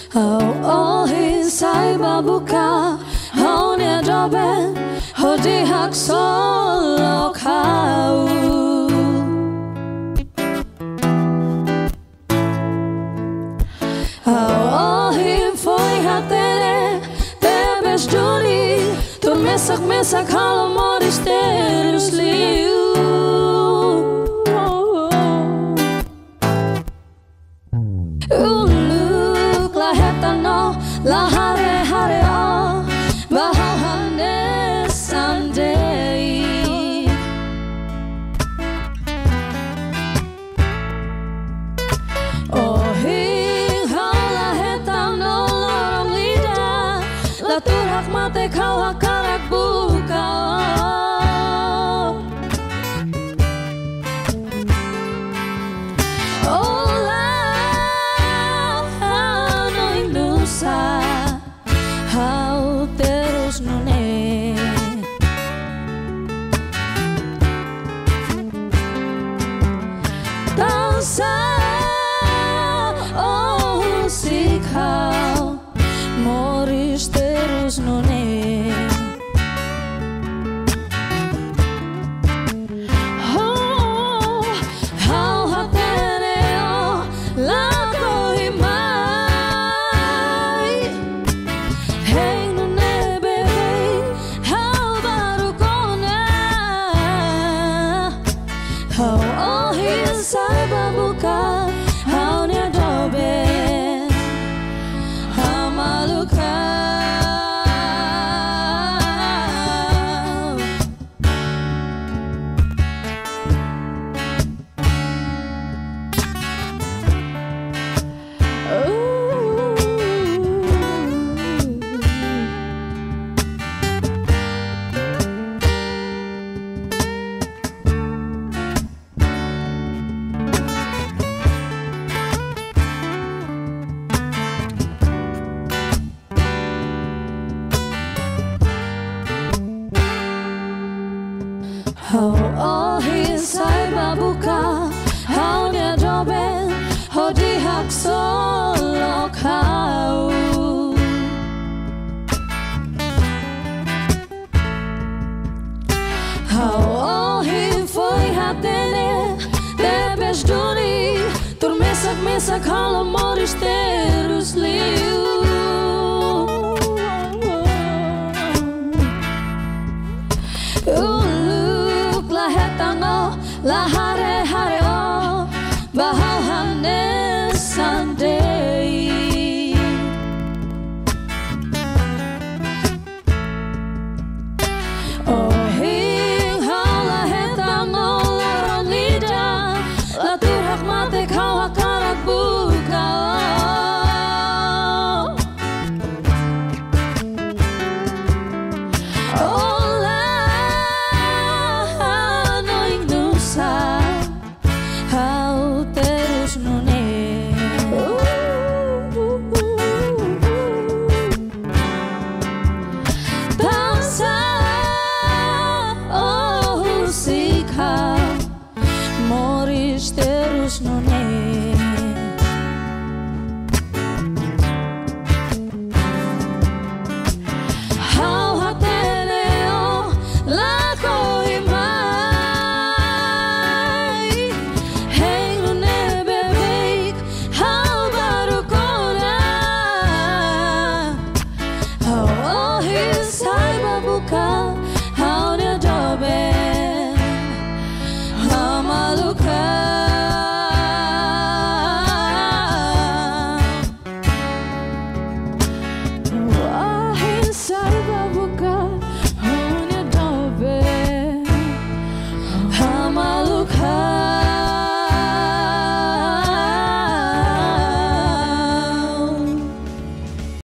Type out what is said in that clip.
ohin saiba buka haunya doben hodi hak solo kau ohin foi hatere tebes duri tu mesak kalau moris terus liu uluk la hetano la hare o bahane someday ohin la hetano lorong lidah la turak mate kau hakarak buka how terus nune dansa oh si kau moris terus nune oh how hatereo lago himai hey nune bebe how baru kona how ohin saiba buka how nya dobe hamaluka how ohin saiba buka how nya doben hodi hak solo kau how ohin foi hatere tebes duri tur mesak kalau moris